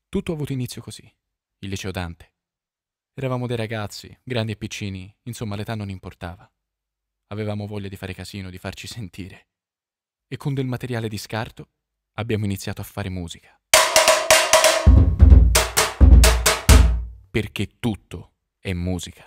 Tutto ha avuto inizio così. Il liceo Dante. Eravamo dei ragazzi, grandi e piccini, insomma l'età non importava. Avevamo voglia di fare casino, di farci sentire. E con del materiale di scarto abbiamo iniziato a fare musica. Perché tutto è musica.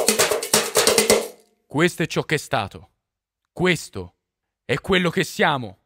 Questo è ciò che è stato. Questo è quello che siamo.